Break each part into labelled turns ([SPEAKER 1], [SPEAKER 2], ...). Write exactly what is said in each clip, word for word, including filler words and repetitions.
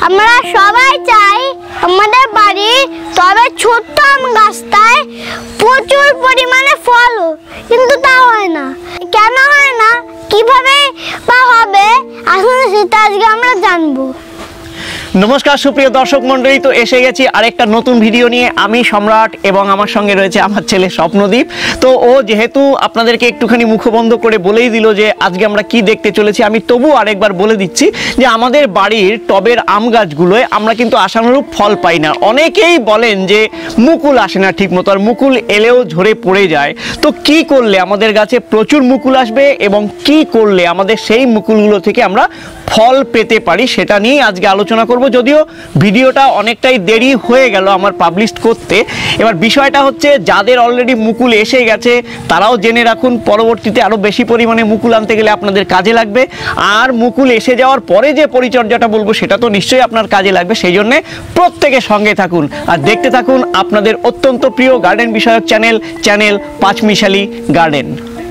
[SPEAKER 1] আমরা সবাই চাই আমাদের বাড়ি তবে ছোট্ট আম গাছটায় প্রচুর পরিমাণে ফল, কিন্তু তা হয় না। কেন হয় না, কিভাবে বা হবে, আসলে সেটা আজকে আমরা জানবো।
[SPEAKER 2] নমস্কার সুপ্রিয় দর্শক মন্ডলী, তো এসে গেছি আরেকটা নতুন ভিডিও নিয়ে। আমি সম্রাট এবং আমার সঙ্গে রয়েছে আমার ছেলে স্বপ্নদীপ। তো ও যেহেতু আপনাদেরকে একটুখানি মুখবন্ধ করে বলেই দিল যে আজকে আমরা কি দেখতে চলেছি, আমি তবু আরেকবার বলে দিচ্ছি যে আমাদের বাড়ির টবের আম গাছগুলোয় আমরা কিন্তু আশানুরূপ ফল পাই না। অনেকেই বলেন যে মুকুল আসে না ঠিক মতো, আর মুকুল এলেও ঝরে পড়ে যায়। তো কি করলে আমাদের গাছে প্রচুর মুকুল আসবে এবং কি করলে আমাদের সেই মুকুলগুলো থেকে আমরা ফল পেতে পারি, সেটা নিয়ে আজকে আলোচনা করব। যদিও ভিডিওটা অনেকটাই দেরি হয়ে গেল আমার পাবলিশ করতে। এবার বিষয়টা হচ্ছে, যাদের অলরেডি মুকুল এসে গেছে তারাও জেনে রাখুন, পরবর্তীতে আরও বেশি পরিমাণে মুকুল আনতে গেলে আপনাদের কাজে লাগবে। আর মুকুল এসে যাওয়ার পরে যে পরিচর্যাটা বলবো সেটা তো নিশ্চয়ই আপনার কাজে লাগবে। সেই জন্যে প্রত্যেকে সঙ্গে থাকুন আর দেখতে থাকুন আপনাদের অত্যন্ত প্রিয় গার্ডেন বিষয়ক চ্যানেল চ্যানেল পাঁচমিশালি গার্ডেন।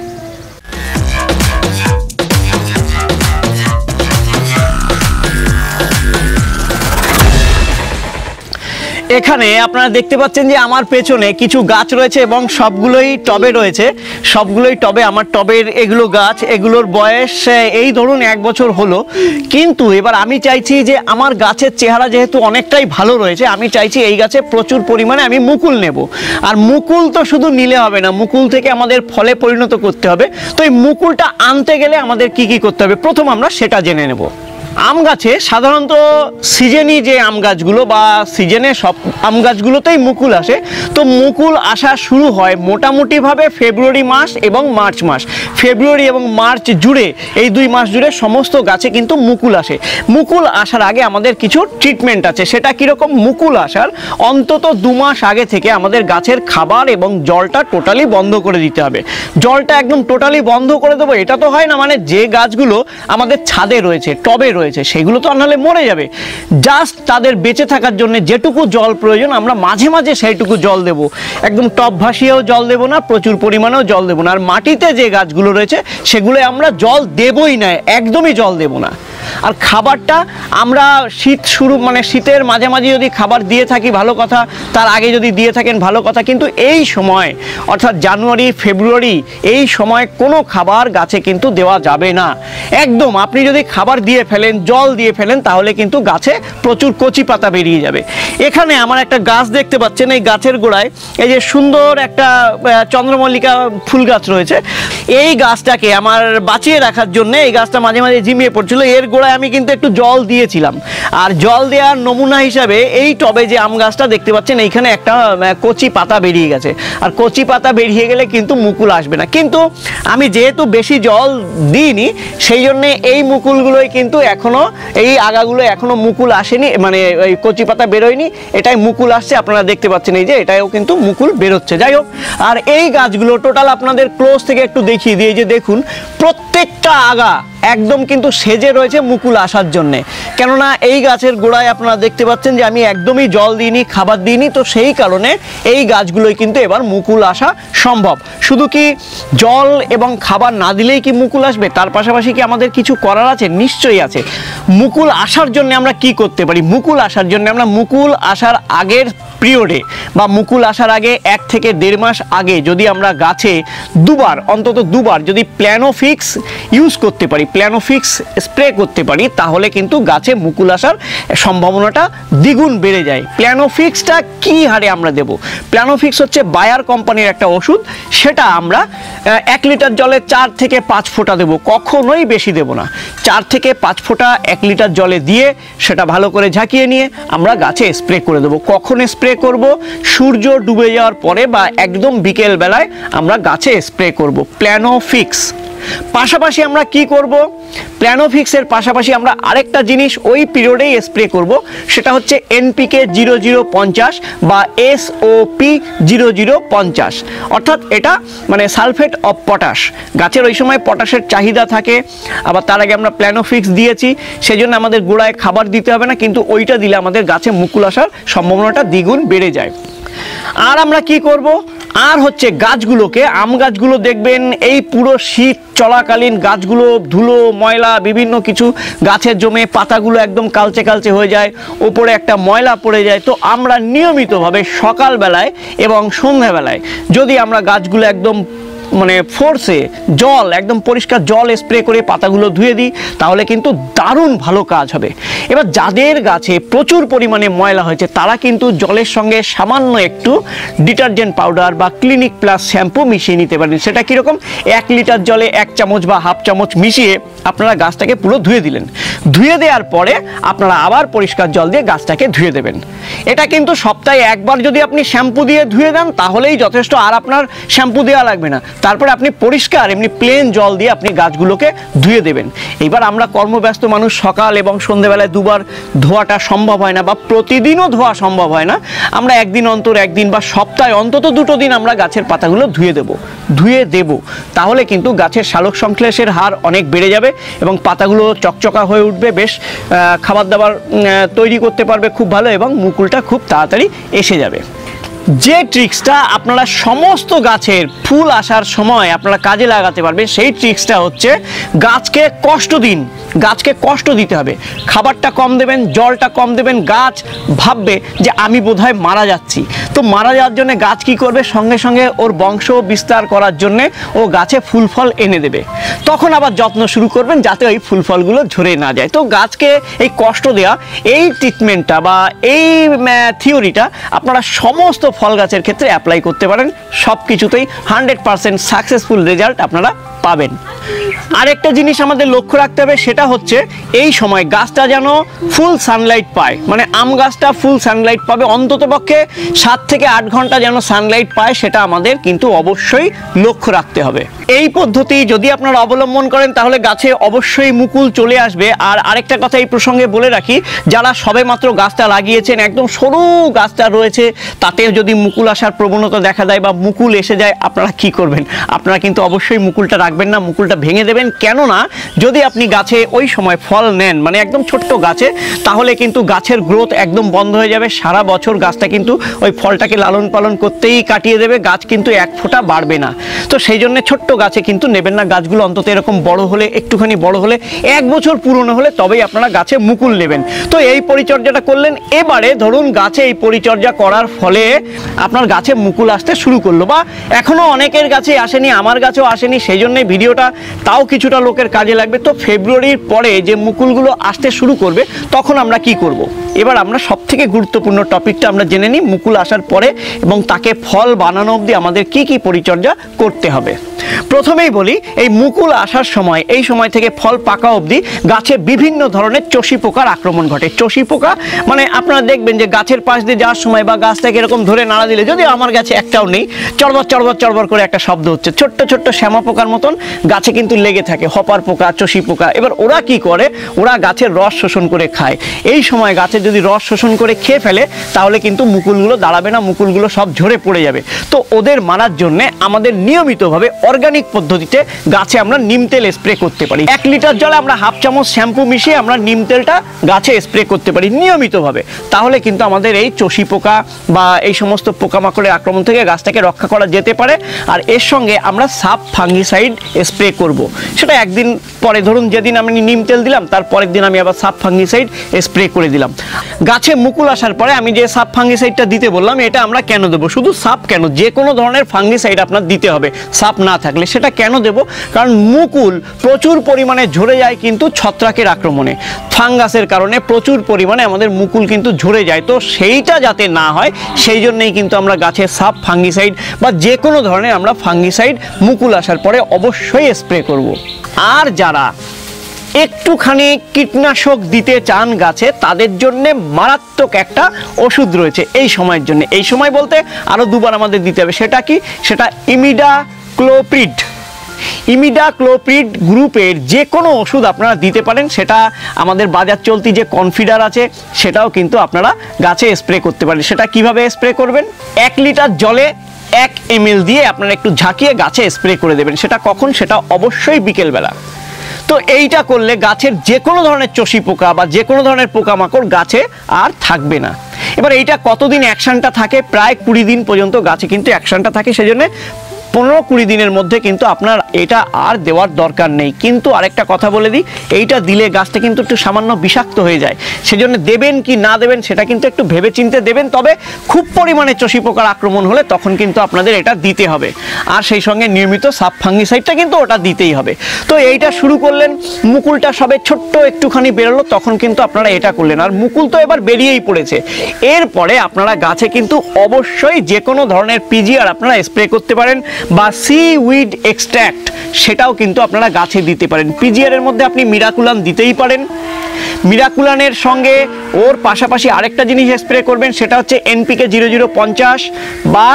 [SPEAKER 2] এখানে আপনারা দেখতে পাচ্ছেন যে আমার পেছনে কিছু গাছ রয়েছে এবং সবগুলোই টবে রয়েছে। সবগুলোই টবে, আমার টবের এগুলো গাছ, এগুলোর বয়স এই ধরুন এক বছর হলো। কিন্তু এবার আমি চাইছি যে আমার গাছের চেহারা যেহেতু অনেকটাই ভালো রয়েছে, আমি চাইছি এই গাছে প্রচুর পরিমাণে আমি মুকুল নেব। আর মুকুল তো শুধু নিলে হবে না, মুকুল থেকে আমাদের ফলে পরিণত করতে হবে। তো এই মুকুলটা আনতে গেলে আমাদের কি কি করতে হবে, প্রথম আমরা সেটা জেনে নেব। আম গাছে সাধারণত সিজনই যে আম গাছগুলো বা সিজনে সব আম গাছগুলোতেই মুকুল আসে। তো মুকুল আসা শুরু হয় মোটামুটিভাবে ফেব্রুয়ারি মাস এবং মার্চ মাস। ফেব্রুয়ারি এবং মার্চ জুড়ে, এই দুই মাস জুড়ে সমস্ত গাছে কিন্তু মুকুল আসে। মুকুল আসার আগে আমাদের কিছু ট্রিটমেন্ট আছে। সেটা কীরকম, মুকুল আসার অন্তত দু মাস আগে থেকে আমাদের গাছের খাবার এবং জলটা টোটালি বন্ধ করে দিতে হবে। জলটা একদম টোটালি বন্ধ করে দেবো এটা তো হয় না, মানে যে গাছগুলো আমাদের ছাদে রয়েছে, টবে রয়েছে, সেগুলো তো নাহলে মরে যাবে। জাস্ট তাদের বেঁচে থাকার জন্য যেটুকু জল প্রয়োজন আমরা মাঝে মাঝে সেইটুকু জল দেব। একদম টব ভাসিয়েও জল দেব না, প্রচুর পরিমাণেও জল দেব না। আর মাটিতে যে গাছগুলো রয়েছে সেগুলো আমরা জল দেবই না, একদমই জল দেব না। আর খাবারটা আমরা শীত শুরু মানে শীতের মাঝামাঝি যদি খাবার দিয়ে থাকি ভালো কথা, তার আগে যদি দিয়ে থাকেন ভালো কথা। কিন্তু এই সময় অর্থাৎ জানুয়ারি ফেব্রুয়ারি এই সময় কোনো খাবার গাছে কিন্তু দেওয়া যাবে না একদম। আপনি যদি খাবার দিয়ে ফেলেন, জল দিয়ে ফেলেন, তাহলে কিন্তু গাছে প্রচুর কচি পাতা বেরিয়ে যাবে। এখানে আমার একটা গাছ দেখতে পাচ্ছেন, এই গাছের গোড়ায় এই যে সুন্দর একটা চন্দ্রমল্লিকা ফুল গাছ রয়েছে। এই গাছটাকে আমার বাঁচিয়ে রাখার জন্য, এই গাছটা মাঝে মাঝে ঝিমিয়ে পড়ছিল, এর গোড়ায় আমি কিন্তু একটু জল দিয়েছিলাম। আর জল দেওয়ার নমুনা হিসাবে এই টবে যে আম গাছটা দেখতে পাচ্ছেন, এইখানে একটা কচি পাতা বেরিয়ে গেছে। আর কচি পাতা বেরিয়ে গেলে কিন্তু মুকুল আসবে না। কিন্তু আমি যেহেতু বেশি জল দিইনি, সেই জন্যে এই মুকুলগুলোই কিন্তু এখনো, এই আগাগুলো এখনো মুকুল আসেনি, মানে এই কচি পাতা বেরোয়নি, এটাই মুকুল আসছে। আপনারা দেখতে পাচ্ছেন এই যে এটাও কিন্তু মুকুল বেরোচ্ছে। যাই হোক, আর এই গাছগুলো টোটাল আপনাদের ক্লোজ থেকে একটু দেখিয়ে দিয়ে, যে দেখুন প্রত্যেকটা আগা একদম কিন্তু সেজে রয়েছে মুকুল আসার জন্যে। কেননা এই গাছের গোড়ায় আপনারা দেখতে পাচ্ছেন যে আমি একদমই জল দিইনি, খাবার দিইনি। তো সেই কারণে এই গাছগুলোই কিন্তু এবার মুকুল আসা সম্ভব। শুধু কি জল এবং খাবার না দিলেই কি মুকুল আসবে? তার পাশাপাশি কি আমাদের কিছু করার আছে? নিশ্চয়ই আছে। মুকুল আসার জন্য আমরা কি করতে পারি? মুকুল আসার জন্য আমরা মুকুল আসার আগের পিরিয়ডে বা মুকুল আসার আগে এক থেকে দেড় মাস আগে যদি আমরা গাছে দুবার, অন্তত দুবার যদি প্ল্যানোফিক্স ইউজ করতে পারি, প্ল্যানোফিক্স স্প্রে করতে পারি, তাহলে কিন্তু গাছে মুকুল আসার সম্ভাবনাটা দ্বিগুণ বেড়ে যায়। প্ল্যানোফিক্সটা কি হারে আমরা দেব? প্ল্যানোফিক্স হচ্ছে বায়ার কোম্পানির একটা ওষুধ। সেটা আমরা এক লিটার জলে চার থেকে পাঁচ ফোঁটা দেবো, কখনোই বেশি দেব না। চার থেকে পাঁচ ফোঁটা এক লিটার জলে দিয়ে সেটা ভালো করে ঝাঁকিয়ে নিয়ে আমরা গাছে স্প্রে করে দেবো। কখন স্প্রে করব? সূর্য ডুবে যাওয়ার পরে বা একদম বিকেল বেলায় আমরা গাছে স্প্রে করব প্ল্যানোফিক্স। পাশাপাশি আমরা কি করব? প্ল্যানোফিক্সের পাশাপাশি আমরা আরেকটা জিনিস ওই পিরিয়ডেই স্প্রে করব, সেটা হচ্ছে এনপিকে জিরো জিরো পঞ্চাশ বা এসওপি জিরো জিরো পঞ্চাশ। অর্থাৎ এটা মানে সালফেট অফ পটাশ। গাছের ওই সময় পটাশের চাহিদা থাকে, আবার তার আগে আমরা প্ল্যানোফিক্স দিয়েছি, সেই জন্য আমাদের গোড়ায় খাবার দিতে হবে না। কিন্তু ওইটা দিলে আমাদের গাছে মুকুল আসার সম্ভাবনাটা দ্বিগুণ বেড়ে যায়। আর আমরা কি করব? আর হচ্ছে গাছগুলোকে, আম গাছগুলো দেখবেন এই পুরো শীত চলাকালীন গাছগুলো ধুলো ময়লা বিভিন্ন কিছু গাছে জমে পাতাগুলো একদম কালচে কালচে হয়ে যায়, ওপরে একটা ময়লা পড়ে যায়। তো আমরা নিয়মিতভাবে সকালবেলায় এবং সন্ধ্যাবেলায় যদি আমরা গাছগুলো একদম মানে ফোর্সে জল একদম পরিষ্কার জল স্প্রে করে পাতাগুলো ধুয়ে দিই, তাহলে কিন্তু দারুণ ভালো কাজ হবে। এবার যাদের গাছে প্রচুর পরিমাণে ময়লা হয়েছে তারা কিন্তু জলের সঙ্গে সামান্য একটু ডিটারজেন্ট পাউডার বা ক্লিনিক প্লাস শ্যাম্পু মিশিয়ে নিতে পারেন। সেটা কীরকম, এক লিটার জলে এক চামচ বা হাফ চামচ মিশিয়ে আপনারা গাছটাকে পুরো ধুয়ে দিলেন। ধুয়ে দেওয়ার পরে আপনারা আবার পরিষ্কার জল দিয়ে গাছটাকে ধুয়ে দেবেন। এটা কিন্তু সপ্তাহে একবার যদি আপনি শ্যাম্পু দিয়ে ধুয়ে দেন তাহলেই যথেষ্ট, আর আপনার শ্যাম্পু দেওয়া লাগবে না। তারপরে আপনি পরিষ্কার এমনি প্লেন জল দিয়ে আপনি গাছগুলোকে ধুয়ে দেবেন। এবার আমরা কর্মব্যস্ত মানুষ, সকাল এবং সন্ধ্যেবেলায় দুবার ধোয়াটা সম্ভব হয় না বা প্রতিদিনও ধোয়া সম্ভব হয় না। আমরা একদিন অন্তর একদিন বা সপ্তাহে অন্তত দুটো দিন আমরা গাছের পাতাগুলো ধুয়ে দেব ধুয়ে দেব তাহলে কিন্তু গাছের সালোক সংশ্লেষের হার অনেক বেড়ে যাবে এবং পাতাগুলো চকচকা হয়ে উঠবে, বেশ খাবার দাবার তৈরি করতে পারবে খুব ভালো এবং মুকুলটা খুব তাড়াতাড়ি এসে যাবে। যে ট্রিক্সটা আপনারা সমস্ত গাছের ফুল আসার সময় আপনারা কাজে লাগাতে পারবেন সেই ট্রিক্সটা হচ্ছে গাছকে কষ্ট দিন, গাছকে কষ্ট দিতে হবে। খাবারটা কম দেবেন, জলটা কম দেবেন, গাছ ভাববে যে আমি বোধহয় মারা যাচ্ছি। তো মারা যাওয়ার জন্য গাছ কি করবে, সঙ্গে সঙ্গে ওর বংশ বিস্তার করার জন্য ও গাছে ফুল ফল এনে দেবে। তখন আবার যত্ন শুরু করবেন যাতে ওই ফুল ফলগুলো ঝরে না যায়। তো গাছকে এই কষ্ট দেওয়া, এই ট্রিটমেন্টটা বা এই থিওরিটা আপনারা সমস্ত ফল গাছের ক্ষেত্রে অ্যাপ্লাই করতে পারেন। সব কিছুতেই হান্ড্রেড পার্সেন্ট সাকসেসফুল রেজাল্ট আপনারা পাবেন। আরেকটা জিনিস আমাদের লক্ষ্য রাখতে হবে, সেটা হচ্ছে এই সময় গাছটা যেন ফুল সানলাইট পায়, মানে আম গাছটা ফুল সানলাইট পাবে, অন্তত পক্ষে সাত থেকে আট ঘন্টা যেন সানলাইট পায়, সেটা আমাদের কিন্তু অবশ্যই লক্ষ্য রাখতে হবে। এই পদ্ধতি যদি আপনারা অবলম্বন করেন তাহলে গাছে অবশ্যই মুকুল চলে আসবে। আর আরেকটা কথা এই প্রসঙ্গে বলে রাখি, যারা সবেমাত্র গাছটা লাগিয়েছেন, একদম সরু গাছটা রয়েছে, তাতে যদি মুকুল আসার প্রবণতা দেখা দেয় বা মুকুল এসে যায়, আপনারা কি করবেন? আপনারা কিন্তু অবশ্যই মুকুলটা রাখবেন না, মুকুলটা ভেঙে দেবেন। কেননা যদি আপনি গাছে ওই সময় ফল নেন, মানে একদম ছোট্ট গাছে, তাহলে কিন্তু গাছের গ্রোথ একদম বন্ধ হয়ে যাবে। সারা বছর গাছটা কিন্তু ওই ফলটাকে লালন পালন করতেই কাটিয়ে দেবে, গাছ কিন্তু এক ফোঁটা বাড়বে না। তো সেই জন্য ছোট্ট গাছে কিন্তু নেবেন না। গাছগুলো অন্তত এরকম বড় হলে, একটুখানি বড় হলে, এক বছর পুরনো হলে তবেই আপনারা গাছে মুকুল নেবেন। তো এই পরিচর্যাটা করলেন। এবারে ধরুন গাছে এই পরিচর্যা করার ফলে আপনার গাছে মুকুল আসতে শুরু করলো, বা এখনো অনেকের গাছে আসেনি, আমার গাছেও আসেনি, সেই জন্য ভিডিওটা তাও কিছুটা লোকের কাজে লাগবে। তো ফেব্রুয়ারির পরে যে মুকুলগুলো আসতে শুরু করবে তখন আমরা কি করব? এবার আমরা সব থেকে গুরুত্বপূর্ণ টপিকটা আমরা জেনে নিই, মুকুল আসার পরে এবং তাকে ফল বানানো অবধি আমাদের কি কি পরিচর্যা করতে হবে। প্রথমেই বলি, এই মুকুল আসার সময়, এই সময় থেকে ফল পাকা অবধি গাছে বিভিন্ন ধরনের চষি পোকার আক্রমণ ঘটে। চষি পোকা মানে আপনারা দেখবেন যে গাছের পাশ দিয়ে যাওয়ার সময় বা গাছটাকে এরকম ধরে নাড়া দিলে, যদিও আমার গাছে একটাও নেই, চড়বড় চড়বড় চড়বড় করে একটা শব্দ হচ্ছে, ছোট্ট ছোট্ট শ্যামা পোকার মতন গাছে কিন্তু লেগে থাকে, হপার পোকা, চষি পোকা। এবার ওরা কি করে, ওরা গাছের রস শোষণ করে খায়। এই সময় গাছে যদি রস শোষণ করে খেয়ে ফেলে তাহলে কিন্তু মুকুলগুলো দাঁড়াবে না, মুকুলগুলো সব ঝরে পড়ে যাবে। তো ওদের মারার জন্য আমাদের নিয়মিতভাবে অর্গানিক পদ্ধতিতে গাছে আমরা নিম তেল স্প্রে করতে পারি। এক লিটার জলে আমরা হাফ চামচ শ্যাম্পু মিশিয়ে আমরা নিম তেলটা গাছে স্প্রে করতে পারি নিয়মিতভাবে। তাহলে কিন্তু আমাদের এই চষি পোকা বা এই সমস্ত পোকামাকড়ের আক্রমণ থেকে গাছটাকে রক্ষা করা যেতে পারে। আর এর সঙ্গে আমরা সাব ফাঙ্গিসাইড স্প্রে করব। সেটা একদিন পরে, ধরুন যেদিন আমি নিম তেল দিলাম তার পরের দিন আমি আবার সাব ফাঙ্গিসাইড স্প্রে করে দিলাম। গাছে মুকুল আসার পরে আমি যে সাব ফাঙ্গিসাইডটা দিতে বললাম, এটা আমরা কেন দেবো? শুধু সাব কেন, যে কোনো ধরনের ফাঙ্গিসাইড আপনার দিতে হবে সাব না থাকলে। সেটা কেন দেব? কারণ মুকুল প্রচুর পরিমাণে ঝরে যায় কিন্তু ছত্রাকের আক্রমণে, ফাঙ্গাসের কারণে প্রচুর পরিমাণে আমাদের মুকুল কিন্তু ঝরে যায়। তো সেইটা যাতে না হয় সেই জন্যই কিন্তু আমরা গাছে সাব ফাঙ্গিসাইড বা যে কোনো ধরনের আমরা ফাঙ্গিসাইড মুকুল আসার পরে অবশ্যই স্প্রে করব। আর যারা একটুখানি কীটনাশক দিতে চান গাছে, তাদের জন্য মারাত্মক একটা ওষুধ রয়েছে এই সময়ের জন্য। এই সময় বলতে আরও দুবার আমাদের দিতে হবে। সেটা কি? সেটা ইমিডাক্লোপ্রিড। ইমিডাক্লোপ্রিড গ্রুপের যে কোনো ওষুধ আপনারা দিতে পারেন। সেটা আমাদের বাজার চলতি যে কনফিডার আছে সেটাও কিন্তু আপনারা গাছে স্প্রে করতে পারেন। সেটা কিভাবে স্প্রে করবেন? এক লিটার জলে এক এম এল দিয়ে আপনারা একটু ঝাঁকিয়ে গাছে স্প্রে করে দেবেন। সেটা কখন? সেটা অবশ্যই বিকেলবেলা। তো এইটা করলে গাছের যে কোনো ধরনের চষি পোকা বা যে কোনো ধরনের পোকামাকড় গাছে আর থাকবে না। এবার এইটা কতদিন অ্যাকশনটা থাকে, প্রায় কুড়ি দিন পর্যন্ত গাছে কিন্তু অ্যাকশনটা থাকে, সেজন্য পনেরো কুড়ি দিনের মধ্যে কিন্তু আপনার এটা আর দেওয়ার দরকার নেই। কিন্তু আরেকটা কথা বলে দিই, এইটা দিলে গাছটা কিন্তু একটু সামান্য বিষাক্ত হয়ে যায়, সেজন্য দেবেন কি না দেবেন সেটা কিন্তু একটু ভেবে চিন্তে দেবেন। তবে খুব পরিমাণে চষি পোকার আক্রমণ হলে তখন কিন্তু আপনাদের এটা দিতে হবে, আর সেই সঙ্গে নিয়মিত সাব ফাঙ্গিসাইডটা কিন্তু ওটা দিতেই হবে। তো এইটা শুরু করলেন, মুকুলটা সবে ছোট্ট একটুখানি বেরোলো, তখন কিন্তু আপনারা এটা করলেন, আর মুকুল তো এবার বেরিয়েই পড়েছে। এরপরে আপনারা গাছে কিন্তু অবশ্যই যে কোনো ধরনের পিজিআর আপনারা স্প্রে করতে পারেন, বা সি উইড এক্সট্র্যাক্ট সেটাও কিন্তু আপনারা গাছে দিতে পারেন। পিজিআর এর মধ্যে আপনি মিরাকুলান দিতেই পারেন, মিরাকুলানের সঙ্গে ওর পাশাপাশি আরেকটা জিনিস স্প্রে করবেন, সেটা হচ্ছে এনপিকে জিরো জিরো পঞ্চাশ বা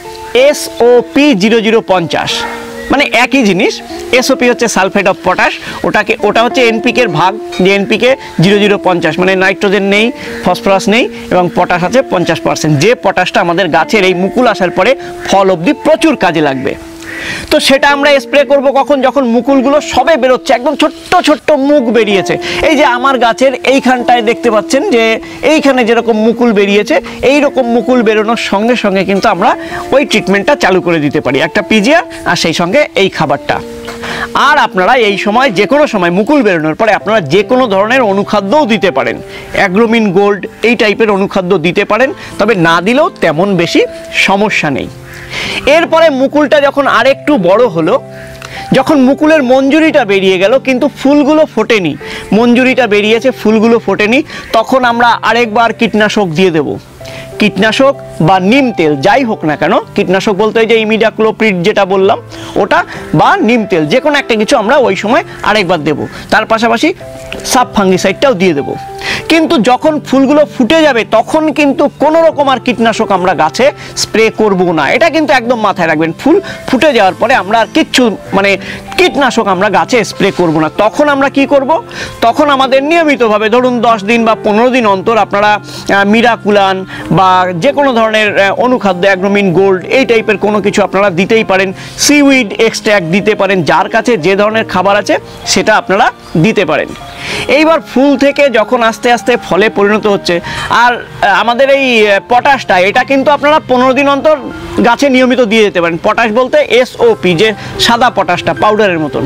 [SPEAKER 2] এসওপি জিরো জিরো পঞ্চাশ, মানে একই জিনিস। এসওপি হচ্ছে সালফেট অফ পটাশ, ওটাকে ওটা হচ্ছে এনপিকের ভাগ, যে এনপিকে জিরো জিরো পঞ্চাশ মানে নাইট্রোজেন নেই, ফসফরাস নেই এবং পটাশ আছে পঞ্চাশ পার্সেন্ট, যে পটাশটা আমাদের গাছের এই মুকুল আসার পরে ফল অবধি প্রচুর কাজে লাগবে। তো সেটা আমরা স্প্রে করব কখন, যখন মুকুলগুলো সবে বেরোচ্ছে, একদম ছোট্ট ছোট্ট মুখ বেরিয়েছে। এই যে আমার গাছের এইখানটায় দেখতে পাচ্ছেন যে এইখানে যেরকম মুকুল বেরিয়েছে, এই রকম মুকুল বেরোনোর সঙ্গে সঙ্গে কিন্তু আমরা ওই ট্রিটমেন্টটা চালু করে দিতে পারি, একটা পিজিআর আর সেই সঙ্গে এই খাবারটা। আর আপনারা এই সময় যে কোনো সময় মুকুল বেরোনোর পরে আপনারা যে কোনো ধরনের অনুখাদ্যও দিতে পারেন, অ্যাগ্রোমিন গোল্ড এই টাইপের অনুখাদ্য দিতে পারেন, তবে না দিলেও তেমন বেশি সমস্যা নেই। এরপরে মুকুলটা যখন আরেকটু বড় হলো, যখন মুকুলের মঞ্জুরিটা বেরিয়ে গেল কিন্তু ফুলগুলো ফোটেনি, মঞ্জুরিটা বেরিয়েছে ফুলগুলো ফোটেনি, তখন আমরা আরেকবার কীটনাশক দিয়ে দেব। কীটনাশক বা নিম তেল যাই হোক না কেন, কীটনাশক বলতে ওই যে ইমিডাক্লোপ্রিড যেটা বললাম ওটা, বা নিম তেল যে কোনো একটা কিছু আমরা ওই সময় আরেকবার দেব, তার পাশাপাশি সাব ফাঙ্গিসাইডটাও দিয়ে দেব। কিন্তু যখন ফুলগুলো ফুটে যাবে তখন কিন্তু কোনো রকম আর কীটনাশক আমরা গাছে স্প্রে করব না, এটা কিন্তু একদম মাথায় রাখবেন। ফুল ফুটে যাওয়ার পরে আমরা আর কিচ্ছু মানে কীটনাশক আমরা গাছে স্প্রে করব না। তখন আমরা কি করব, তখন আমাদের নিয়মিতভাবে ধরুন দশ দিন বা পনেরো দিন অন্তর আপনারা মিরাকুলান বা যে কোনো ধরনের অনুখাদ্য, অ্যাগ্রোমিন গোল্ড এই টাইপের কোনো কিছু আপনারা দিতেই পারেন, সিউইড এক্সট্র্যাক্ট দিতে পারেন, যার কাছে যে ধরনের খাবার আছে সেটা আপনারা দিতে পারেন। এইবার ফুল থেকে যখন আস্তে আস্তে ফলে পরিণত হচ্ছে, আর আমাদের এই পটাশটা এটা কিন্তু আপনারা পনেরো দিন অন্তর গাছে নিয়মিত দিয়ে যেতে পারেন। পটাশ বলতে এসওপি, যে সাদা পটাশটা পাউডারের মতন।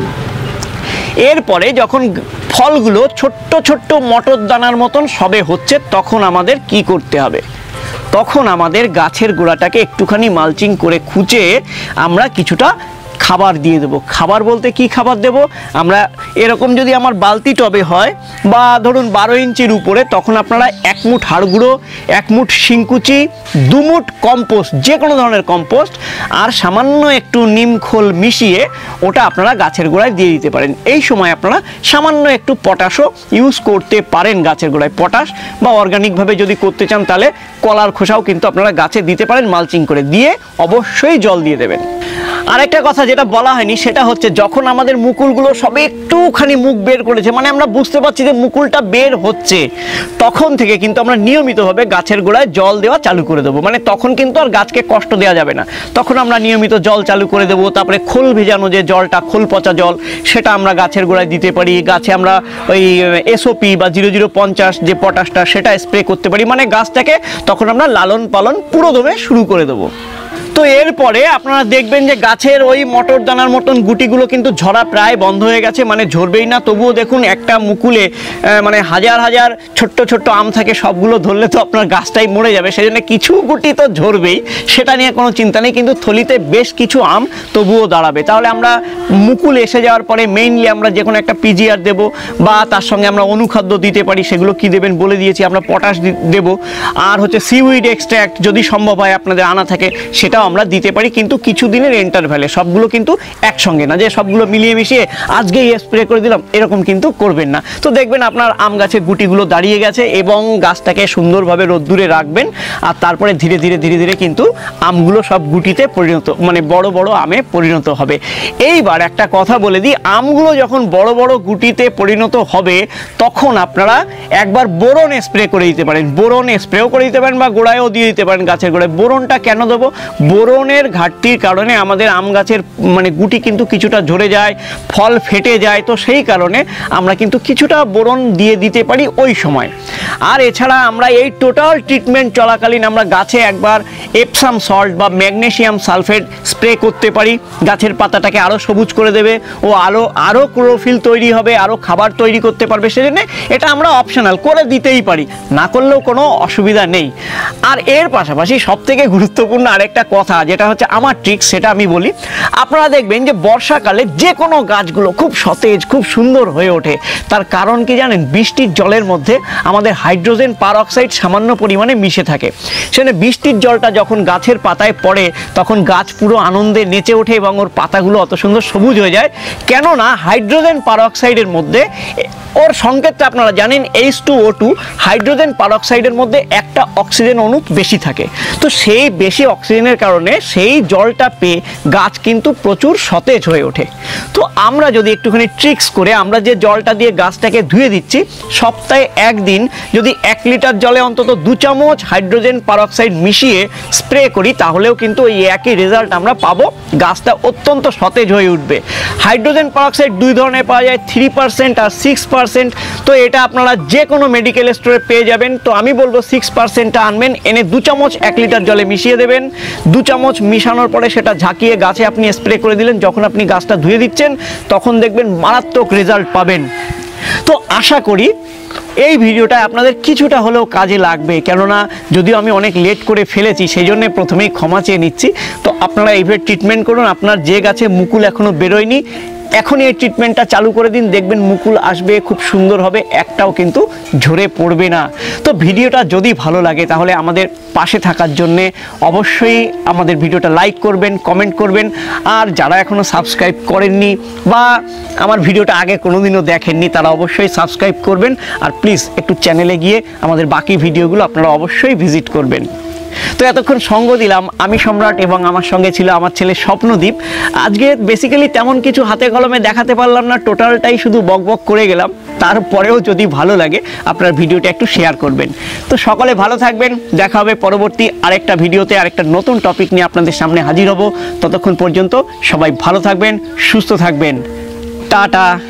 [SPEAKER 2] এরপরে যখন ফলগুলো ছোট্ট ছোট্ট মটর দানার মতন সবে হচ্ছে, তখন আমাদের কি করতে হবে, তখন আমাদের গাছের গোড়াটাকে একটুখানি মালচিং করে খুঁচে আমরা কিছুটা খাবার দিয়ে দেবো। খাবার বলতে কি খাবার দেব, আমরা এরকম যদি আমার বালতি টবে হয় বা ধরুন বারো ইঞ্চির উপরে, তখন আপনারা এক মুঠ হাড় গুঁড়ো, এক মুঠ শিংকুচি, দু মুঠ কম্পোস্ট, যে কোনো ধরনের কম্পোস্ট আর সামান্য একটু নিম খোল মিশিয়ে ওটা আপনারা গাছের গোড়ায় দিয়ে দিতে পারেন। এই সময় আপনারা সামান্য একটু পটাশও ইউজ করতে পারেন গাছের গোড়ায়, পটাশ বা অর্গানিকভাবে যদি করতে চান তাহলে কলার খোসাও কিন্তু আপনারা গাছে দিতে পারেন, মালচিং করে দিয়ে অবশ্যই জল দিয়ে দেবেন। আরেকটা কথা যেটা বলা হয়নি সেটা হচ্ছে, যখন আমাদের মুকুলগুলো সবে একটুখানি মুখ বের করেছে, মানে আমরা বুঝতে পারছি যে মুকুলটা বের হচ্ছে, তখন থেকে কিন্তু আমরা নিয়মিতভাবে গাছের গোড়ায় জল দেওয়া চালু করে দেবো। মানে তখন কিন্তু আর গাছকে কষ্ট দেওয়া যাবে না, তখন আমরা নিয়মিত জল চালু করে দেবো। তারপরে খোল ভেজানো যে জলটা, খোল পচা জল, সেটা আমরা গাছের গোড়ায় দিতে পারি। গাছে আমরা ওই এসওপি বা জিরো জিরো পঞ্চাশ যে পটাশটা সেটা স্প্রে করতে পারি। মানে গাছটাকে তখন আমরা লালন পালন পুরোদমে শুরু করে দেবো। তো এরপরে আপনারা দেখবেন যে গাছের ওই মটর দানার মতন গুটিগুলো কিন্তু ঝরা প্রায় বন্ধ হয়ে গেছে, মানে ঝরবেই না। তবুও দেখুন একটা মুকুলে মানে হাজার হাজার ছোট্ট ছোট্ট আম থাকে, সবগুলো ধরলে তো আপনার গাছটাই মরে যাবে, সেই জন্য কিছু গুটি তো ঝরবেই, সেটা নিয়ে কোনো চিন্তা নেই। কিন্তু থলিতে বেশ কিছু আম তবুও দাঁড়াবে। তাহলে আমরা মুকুল এসে যাওয়ার পরে মেইনলি আমরা যে কোনো একটা পিজিআর দেবো, বা তার সঙ্গে আমরা অনুখাদ্য দিতে পারি। সেগুলো কি দেবেন বলে দিয়েছি, আমরা পটাশ দেব, আর হচ্ছে সিউইড এক্সট্র্যাক্ট যদি সম্ভব হয় আপনাদের আনা থাকে সেটাও আমরা দিতে পারি, কিন্তু কিছু দিনের ইন্টারভ্যালে, সবগুলো কিন্তু একসঙ্গে না যে সবগুলো মিলিয়ে মিশিয়ে আজকেই স্প্রে করে দিলাম, এরকম কিন্তু করবেন না। তো দেখবেন আপনার আম গাছের গুটিগুলো দাঁড়িয়ে গেছে এবং গাছটাকে সুন্দরভাবে রোদ্দুরে রাখবেন, আর তারপরে ধীরে ধীরে ধীরে ধীরে কিন্তু আমগুলো সব গুটিতে পরিণত, মানে বড় বড় আমে পরিণত হবে। এইবার একটা কথা বলে দিই, আমগুলো যখন বড় বড় গুটিতে পরিণত হবে তখন আপনারা একবার বোরন স্প্রে করে দিতে পারেন। বোরন স্প্রেও করে দিতে পারেন বা গোড়ায়ও দিয়ে দিতে পারেন গাছের গোড়ায়। বোরনটা কেন দেবো, বোরনের ঘাটতির কারণে আমাদের আম গাছের মানে গুটি কিন্তু কিছুটা ঝরে যায়, ফল ফেটে যায়। তো সেই কারণে আমরা কিন্তু কিছুটা বোরন দিয়ে দিতে পারি ওই সময়। আর এছাড়া আমরা এই টোটাল ট্রিটমেন্ট চলাকালীন আমরা গাছে একবার এপসাম সল্ট বা ম্যাগনেসিয়াম সালফেট স্প্রে করতে পারি। গাছের পাতাটাকে আরও সবুজ করে দেবে ও আরও আরও ক্লোরোফিল তৈরি হবে, আরও খাবার তৈরি করতে পারবে। সেজন্য এটা আমরা অপশনাল করে দিতেই পারি, না করলেও কোনো অসুবিধা নেই। আর এর পাশাপাশি সবথেকে গুরুত্বপূর্ণ আরেকটা কথা যেটা হচ্ছে আমার ট্রিক্স, সেটা আমি বলি। আপনারা দেখবেন যে বর্ষাকালে যে কোনো গাছগুলো খুব সতেজ, খুব সুন্দর হয়ে ওঠে। তার কারণ কি জানেন? বৃষ্টির জলের মধ্যে আমাদের হাইড্রোজেন পারঅক্সাইড সামান্য পরিমাণে মিশে থাকে। সেখানে বৃষ্টির জলটা যখন গাছের পাতায় পড়ে তখন গাছ পুরো আনন্দে নেচে ওঠে এবং ওর পাতাগুলো অত সুন্দর সবুজ হয়ে যায়। কেননা হাইড্রোজেন পারঅক্সাইডের মধ্যে ওর সংকেতটা আপনারা জানেন H two O two, hydrogen পারঅক্সাইডের মধ্যে একটা অক্সিজেন অণু বেশি থাকে। তো সেই বেশি অক্সিজেনের কারণে সেই জলটা পেয়ে গাছ কিন্তু প্রচুর সতেজ হয়ে ওঠে। তো আমরা যদি একটুখানি ট্রিক্স করে আমরা যে জলটা দিয়ে গাছটাকে ধুয়ে দিচ্ছি, সপ্তাহে একদিন যদি এক লিটার জলে অন্তত দু চামচ হাইড্রোজেন পারঅক্সাইড মিশিয়ে স্প্রে করি, তাহলেও কিন্তু এই একই রেজাল্ট আমরা পাবো। গাছটা অত্যন্ত সতেজ হয়ে উঠবে। হাইড্রোজেন পারঅক্সাইড দুই ধরনের পাওয়া যায়, থ্রি পার্সেন্ট আর সিক্স পার্সেন্ট। তো এটা আপনারা যে কোনো মেডিকেল স্টোরে পেয়ে যাবেন। তো আমি বলবো সিক্স পার্সেন্টটা আনবেন, এনে দু চামচ এক লিটার জলে মিশিয়ে দেবেন। দু চামচ মিশানোর পরে সেটা ঝাঁকিয়ে গাছে আপনি স্প্রে করে দিলেন। যখন আপনি গাছটা ধুয়ে দিচ্ছেন তখন দেখবেন মারাত্মক রেজাল্ট পাবেন। তো আশা করি এই ভিডিওটা আপনাদের কিছুটা হলেও কাজে লাগবে, কেননা যদিও আমি অনেক লেট করে ফেলেছি সেই জন্য প্রথমেই ক্ষমা চেয়ে নিচ্ছি। তো আপনারা এইভাবে ট্রিটমেন্ট করুন। আপনার যে গাছে মুকুল এখনও বেরোয়নি, এখনই এই ট্রিটমেন্টটা চালু করে দিন, দেখবেন মুকুল আসবে, খুব সুন্দর হবে, একটাও কিন্তু ঝরে পড়বে না। তো ভিডিওটা যদি ভালো লাগে তাহলে আমাদের পাশে থাকার জন্যে অবশ্যই আমাদের ভিডিওটা লাইক করবেন, কমেন্ট করবেন। আর যারা এখনও সাবস্ক্রাইব করেননি বা আমার ভিডিওটা আগে কোনোদিনও দেখেননি তারা অবশ্যই সাবস্ক্রাইব করবেন। আর প্লিজ একটু চ্যানেলে গিয়ে আমাদের বাকি ভিডিওগুলো আপনারা অবশ্যই ভিজিট করবেন। তো এতক্ষণ সঙ্গ দিলাম আমি সম্রাট এবং আমার সঙ্গে ছিল আমার ছেলে স্বপ্নদীপ। আজকে বেসিক্যালি তেমন কিছু হাতে কলমে দেখাতে পারলাম না, টোটালটাই শুধু বক বক করে গেলাম। তারপরেও যদি ভালো লাগে আপনার ভিডিওটা একটু শেয়ার করবেন। তো সকলে ভালো থাকবেন, দেখা হবে পরবর্তী আরেকটা ভিডিওতে, আরেকটা নতুন টপিক নিয়ে আপনাদের সামনে হাজির হব। ততক্ষণ পর্যন্ত সবাই ভালো থাকবেন, সুস্থ থাকবেন। টাটা।